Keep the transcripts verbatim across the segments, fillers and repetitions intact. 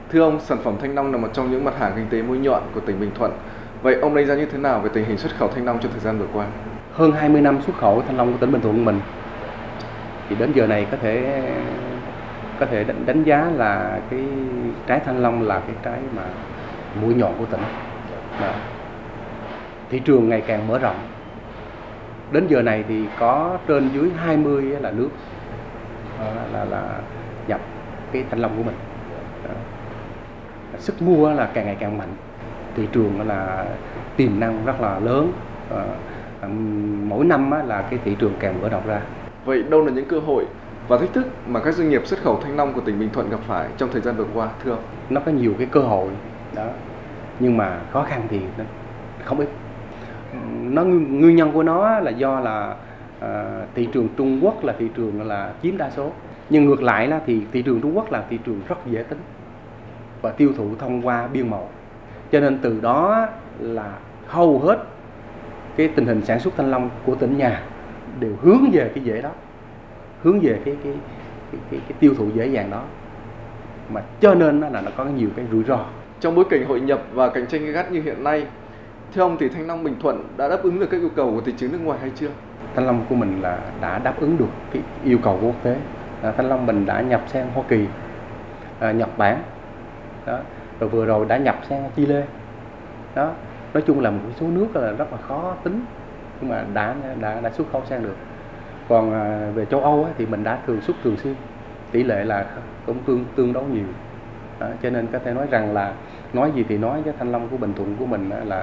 Thưa ông, sản phẩm thanh long là một trong những mặt hàng kinh tế mũi nhọn của tỉnh Bình Thuận. Vậy ông đánh giá như thế nào về tình hình xuất khẩu thanh long trong thời gian vừa qua? Hơn hai mươi năm xuất khẩu thanh long của tỉnh Bình Thuận của mình thì đến giờ này có thể có thể đánh, đánh giá là cái trái thanh long là cái trái mà mũi nhọn của tỉnh. Đó. Thị trường ngày càng mở rộng. Đến giờ này thì có trên dưới hai mươi là nước là, là, là nhập cái thanh long của mình. Đó. Sức mua là càng ngày càng mạnh. Thị trường là tiềm năng rất là lớn. À, mỗi năm là cái thị trường càng mở rộng ra. Vậy đâu là những cơ hội và thách thức mà các doanh nghiệp xuất khẩu thanh long của tỉnh Bình Thuận gặp phải trong thời gian vừa qua, thưa ông? Nó có nhiều cái cơ hội đó, nhưng mà khó khăn thì nó không ít. Nó nguyên nhân của nó là do là à, thị trường Trung Quốc là thị trường là chiếm đa số, nhưng ngược lại là thì thị trường Trung Quốc là thị trường rất dễ tính và tiêu thụ thông qua biên mậu, cho nên từ đó là hầu hết cái tình hình sản xuất thanh long của tỉnh nhà đều hướng về cái dễ đó, hướng về cái cái cái, cái, cái tiêu thụ dễ dàng đó, mà cho nên là nó có nhiều cái rủi ro. Trong bối cảnh hội nhập và cạnh tranh gay gắt như hiện nay, theo ông thì thanh long Bình Thuận đã đáp ứng được các yêu cầu của thị trường nước ngoài hay chưa? Thanh long của mình là đã đáp ứng được cái yêu cầu quốc tế. À, thanh long mình đã nhập sang Hoa Kỳ, à, Nhật Bản, đó. Rồi vừa rồi đã nhập sang Chile, đó. Nói chung là một số nước là rất là khó tính, nhưng mà đã đã đã xuất khẩu sang được. Còn à, về châu Âu á, thì mình đã thường xuất thường xuyên, tỷ lệ là cũng tương tương đối nhiều. Đó, cho nên có thể nói rằng là nói gì thì nói, cái thanh long của Bình Thuận của mình là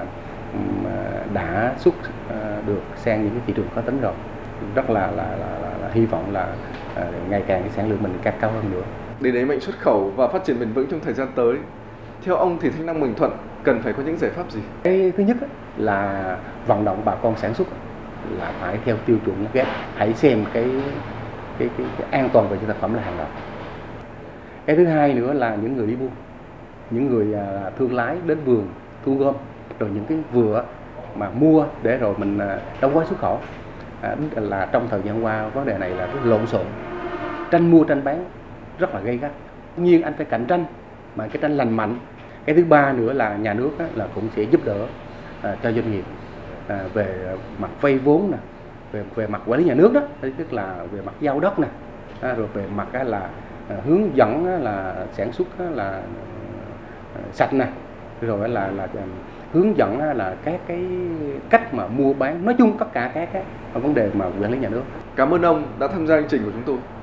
đã xuất được sang những cái thị trường khó tính rồi. Rất là là, là, là, là hy vọng là ngày càng cái sản lượng mình càng cao hơn nữa. Để đẩy mạnh xuất khẩu và phát triển bền vững trong thời gian tới, theo ông thì thanh long Bình Thuận cần phải có những giải pháp gì? Cái thứ nhất là vận động bà con sản xuất là phải theo tiêu chuẩn ghép, hãy xem cái cái, cái, cái an toàn về sản phẩm là hàng đầu. Cái thứ hai nữa là những người đi buôn, những người à, thương lái đến vườn thu gom, rồi những cái vừa mà mua để rồi mình à, đóng gói xuất khẩu. À, là trong thời gian qua vấn đề này là rất lộn xộn, tranh mua tranh bán rất là gay gắt. Tuy nhiên anh phải cạnh tranh mà cái tranh lành mạnh. Cái thứ ba nữa là nhà nước á, là cũng sẽ giúp đỡ à, cho doanh nghiệp à, về mặt vay vốn nè, về về mặt quản lý nhà nước đó, tức là về mặt giao đất nè, à, rồi về mặt á, là à, hướng dẫn á, là sản xuất á, là à, sạch nè, rồi là là hướng dẫn á, là các cái cách mà mua bán, nói chung tất cả các cái vấn đề mà quản lý nhà nước. Cảm ơn ông đã tham gia chương trình của chúng tôi.